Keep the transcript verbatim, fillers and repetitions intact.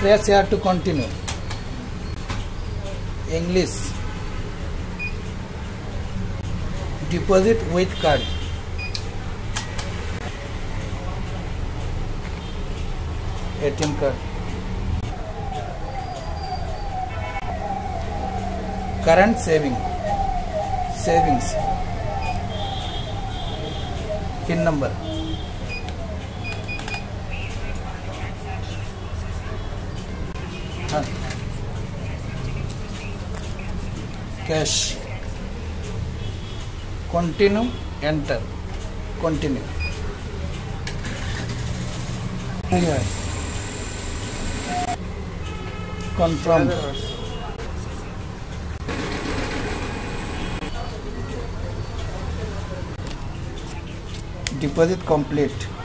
press here to continue. English. Deposit with card. A T M card. Current saving. Savings. Pin number. Huh. Cash. Continue. Enter. Continue. Here. Confirm. Deposit complete.